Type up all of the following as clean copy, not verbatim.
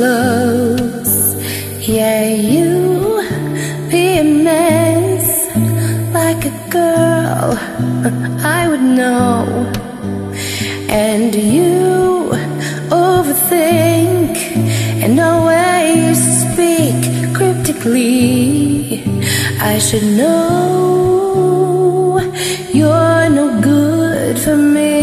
close. Yeah, you be a mess like a girl I would know. And you overthink and always speak cryptically. I should know you're no good for me.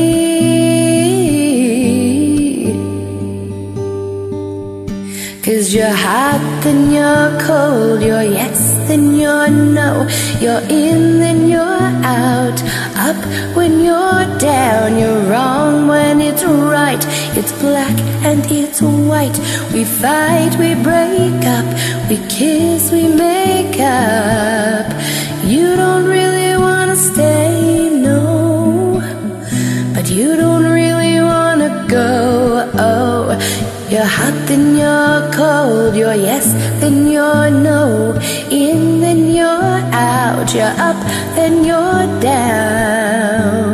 'Cause you're hot, then you're cold. You're yes, then you're no. You're in, then you're out. Up when you're down. You're wrong when it's right. It's black and it's white. We fight, we break up. We kiss, we make up. You don't really wanna stay, no. But you don't really wanna go, oh. You're hot, then you're cold. You're yes, then you're no. In, then you're out. You're up, then you're down.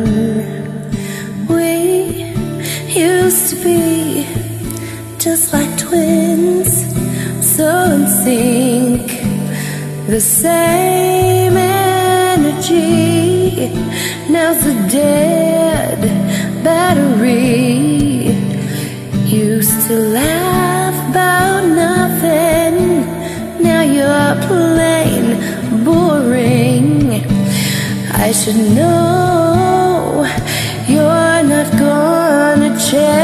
We used to be just like twins, so in sync. The same energy. Now's the dead battery. Used to laugh about nothing. Now you're plain boring. I should know you're not gonna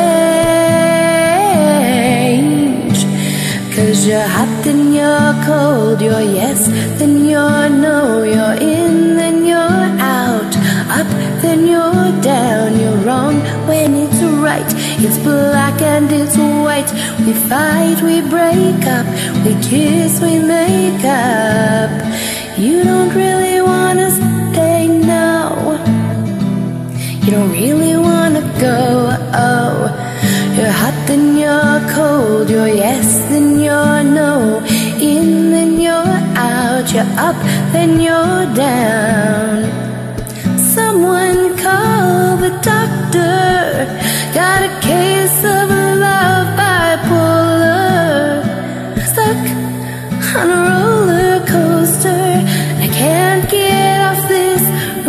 change. 'Cause you're hot, then you're cold. You're yes, then you're no. You're in, then you're out. Up, then you're down. You're wrong when it's right. It's black and it's white. We fight, we break up. We kiss, we make up. You don't really wanna stay now. You don't really wanna go, oh. You're hot, then you're cold. You're yes, then you're no. In, then you're out. You're up, then you're down. Someone call the doctor. Got a case of love bipolar. Stuck on a roller coaster. I can't get off this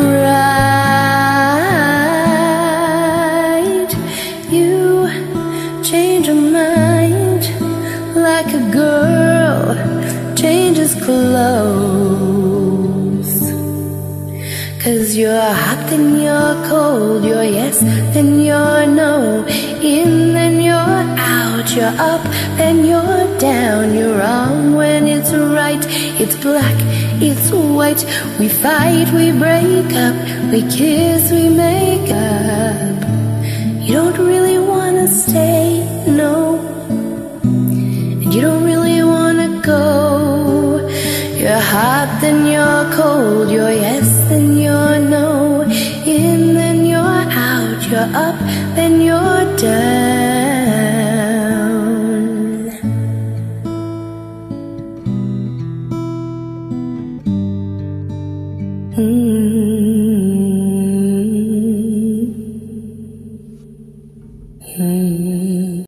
ride. You change your mind like a girl changes clothes. 'Cause you're hot, then you're cold. You're yes, then you're no. In, then you're out. You're up, then you're down. You're wrong when it's right. It's black, it's white. We fight, we break up. We kiss, we make up. You don't really wanna stay, no. And you don't really wanna go. You're hot, then you're cold. You're yes, then you're no. In, then you're out. You're up, then you're down. Mm-hmm.